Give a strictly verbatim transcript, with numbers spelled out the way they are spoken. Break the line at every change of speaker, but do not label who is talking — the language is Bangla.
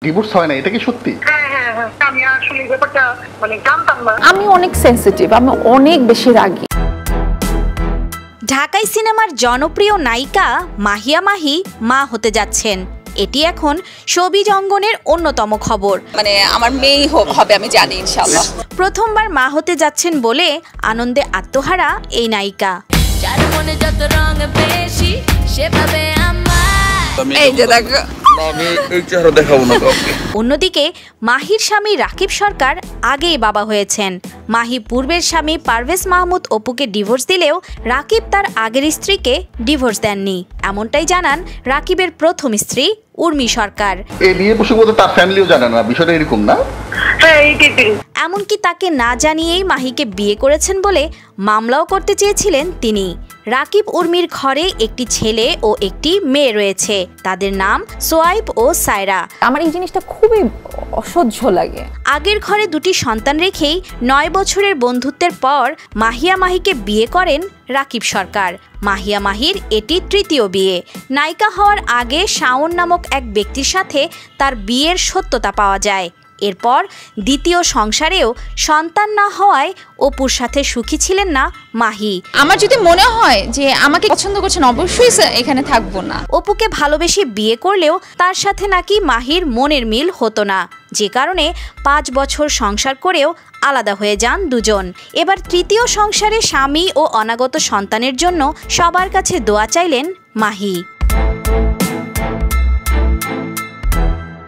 ডিভোর্স হয় না, এটা কি সত্যি?
হ্যাঁ হ্যাঁ হ্যাঁ, আমি আসলে ব্যাপারটা মানে জানতাম না।
আমি অনেক সেনসিটিভ, আমি অনেক বেশি রাগী।
ঢাকাই সিনেমার জনপ্রিয় নায়িকা মাহিয়া মাহি মা হতে যাচ্ছেন। এটি এখন শোবিজ অঙ্গনের অন্যতম খবর।
মানে আমার মেয়েই হবে, আমি জানি ইনশাআল্লাহ।
প্রথমবার মা হতে যাচ্ছেন বলে আনন্দে আত্মহারা এই নায়িকা।
এই যে দেখো,
অন্যদিকে মাহির স্বামী রাকিব সরকার আগেই বাবা হয়েছেন। মাহি পূর্বের স্বামী পারভেজ মাহমুদ অপুকে ডিভোর্স দিলেও রাকিব তার আগের স্ত্রীকে ডিভোর্স দেননি, এমনটাই জানান রাকিবের প্রথম স্ত্রী উর্মি সরকার।
এই বিয়ে প্রসঙ্গে তার ফ্যামিলিও জানে না, বিষয়টা এরকম না?
এমনকি তাকে না জানিয়েই মাহিকে বিয়ে করেছেন বলে মামলাও করতে চেয়েছিলেন তিনি। রাকিব উর্মির ঘরে একটি ছেলে ও একটি মেয়ে রয়েছে, তাদের নাম সোয়াইব ও সায়রা।
আমার এই জিনিসটা খুবই অসহ্য লাগে।
আগের ঘরে দুটি সন্তান রেখেই নয় বছরের বন্ধুত্বের পর মাহিয়া মাহিকে বিয়ে করেন রাকিব সরকার। মাহিয়া মাহির এটি তৃতীয় বিয়ে। নায়িকা হওয়ার আগে শাওন নামক এক ব্যক্তির সাথে তার বিয়ের সত্যতা পাওয়া যায়। এরপর দ্বিতীয় সংসারেও সন্তান না হওয়ায় অপুর সাথে সুখী ছিলেন না মাহি।
আমার যদি মনে হয় যে আমাকে পছন্দ করছেন, অবশ্যই এখানে থাকবো না।
অপুকে ভালোবেসে বিয়ে করলেও তার সাথে নাকি মাহির মনের মিল হতো না, যে কারণে পাঁচ বছর সংসার করেও আলাদা হয়ে যান দুজন। এবার তৃতীয় সংসারে স্বামী ও অনাগত সন্তানের জন্য সবার কাছে দোয়া চাইলেন মাহি।